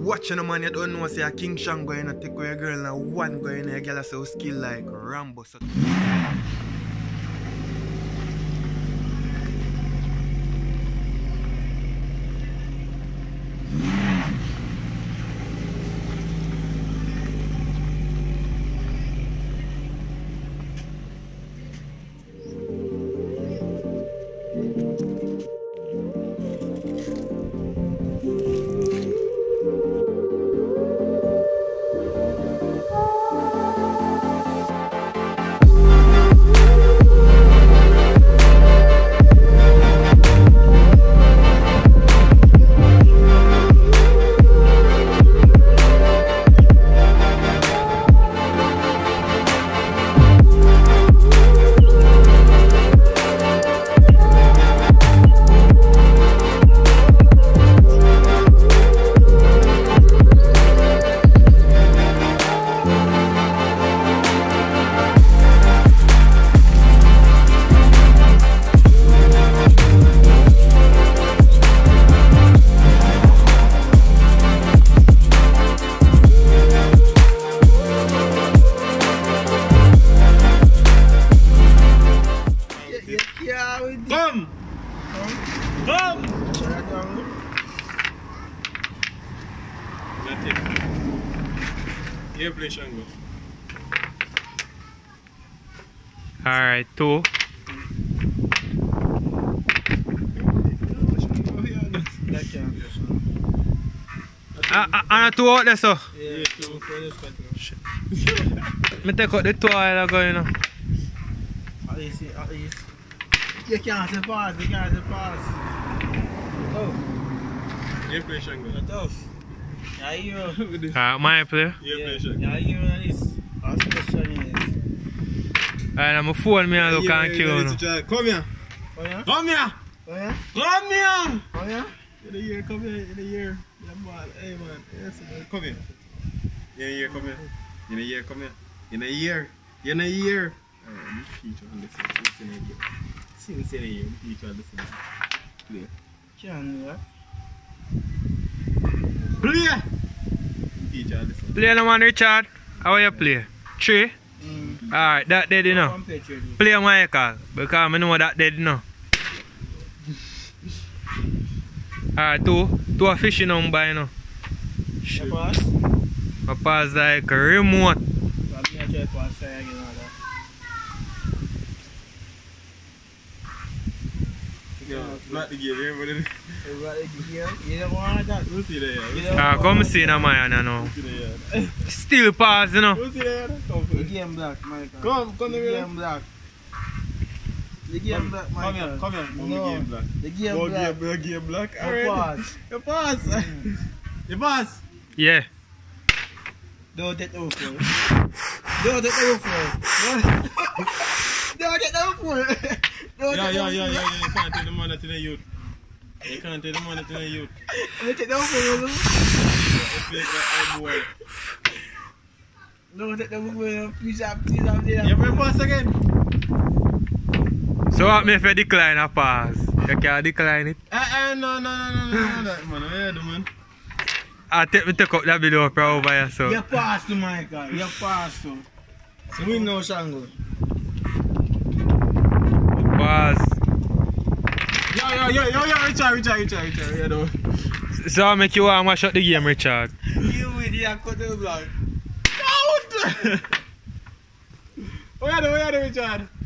watching a man, you don't know, say a King Shango, you know, take away a girl and one guy in a girl so skill like Rambo. So. Come! Come! That's it. Here play Shango. Alright, 2. And 2 out there, so? Yeah, 2. Me take out the 2 while ago, you know. At least. You can't say pass, you can't say pass. Oh. Here play Shango. Tough. Yeah, you. My play. Here play Shango. Yeah, you know this. That's what Shango is. Alright, I'm a phone me and look and kill you. Come here. Oh yeah? Come here. Oh yeah? Come here. Oh yeah? In the year, come here. In the year. Yeah, man. Hey, man. Yes, man. Come here. In the year, come here. In the year, come here. In the year. In the year. Alright, you teach on this. Listen again. Since in the year, you teach on this. Play. Can't do that. Play. Teach on this. Play no man, Richard. How you play? 3? Alright, that dead you know. Play Michael, because I know that dead you know. Alright, 2 a fishing number you know. You pass? I pass like a remote. Not the game, everybody. You don't want that. Who's there? Come see no man now. Still pass you know. Who's there? The game black, Michael. Come the here. game black. The game black, Michael. Come here. No. The game black. The game black. The game black. You Alright. pass. You pass. You pass. Yeah. Don't take no for it. Don't take no for it. Don't take no for it. Yeah. You can't take the money to the youth. You can't take the money to the youth. Don't take no for it. Don't take no for it. Please have there. You play pass again. So what me if you decline a pass? You can't decline it. No. Man, what you do, man? I take up that video for over here, so. You pass to Michael. You pass to. So we know Shango. Pass. Yo, Richard. You know. So I make you want to mash up the game, Richard. You with your cut the block. Out! What you do, Richard?